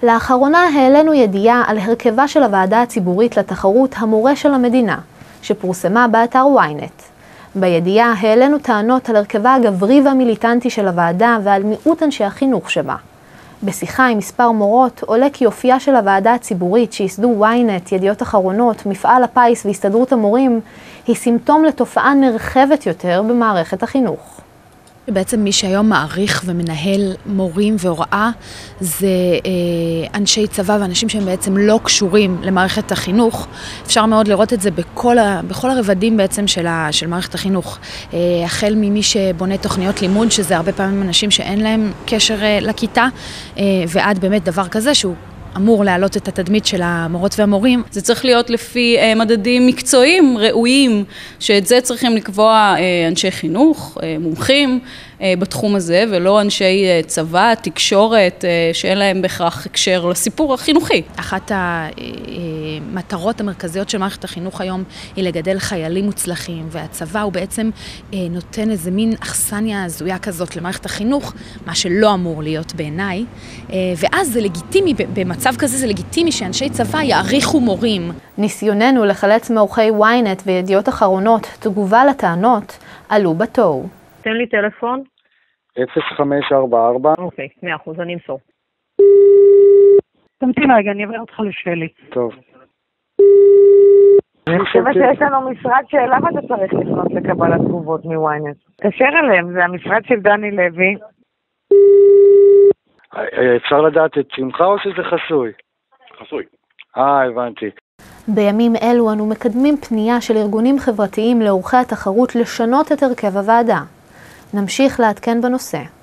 לאחרונה העלינו ידיעה על הרכבה של הוועדה הציבורית לתחרות המורה של המדינה, שפורסמה באתר ynet. בידיעה העלינו טענות על הרכבה הגברי והמיליטנטי של הוועדה ועל מיעוט אנשי החינוך שבה. בשיחה עם מספר מורות עולה כי אופייה של הוועדה הציבורית שיסדו ynet, ידיעות אחרונות, מפעל הפיס והסתדרות המורים היא סימפטום לתופעה נרחבת יותר במערכת החינוך. בעצם מי שהיום מעריך ומנהל מורים והוראה זה אנשי צבא ואנשים שהם בעצם לא קשורים למערכת החינוך. אפשר מאוד לראות את זה בכל הרבדים בעצם של מערכת החינוך. החל ממי שבונה תוכניות לימוד, שזה הרבה פעמים אנשים שאין להם קשר לכיתה, ועד באמת דבר כזה שהוא אמור להעלות את התדמית של המורות והמורים. זה צריך להיות לפי מדדים מקצועיים, ראויים, שאת זה צריכים לקבוע אנשי חינוך, מומחים בתחום הזה, ולא אנשי צבא, תקשורת, שאין להם בהכרח הקשר לסיפור החינוכי. אחת המטרות המרכזיות של מערכת החינוך היום היא לגדל חיילים מוצלחים, והצבא הוא בעצם נותן איזה מין אכסניה הזויה כזאת למערכת החינוך, מה שלא אמור להיות בעיניי, ואז זה לגיטימי, במצב כזה זה לגיטימי שאנשי צבא יעריכו מורים. ניסיוננו לחלץ מעורכי ynet וידיעות אחרונות תגובה לטענות עלו בתוהו. תן לי טלפון. 0544. אוקיי, 100%, אני אמסור. תמתין רגע, אני אעביר אותך לשלי. טוב. אני חושבת שיש לנו משרד שאליו אתה צריך לפנות לקבלת תגובות מ-ynet. תקשר אליהם, זה המשרד של דני לוי. אפשר לדעת את שמך או שזה חסוי? חסוי. הבנתי. בימים אלו אנו מקדמים פנייה של ארגונים חברתיים לעורכי התחרות לשנות את הרכב הוועדה. נמשיך לעדכן בנושא.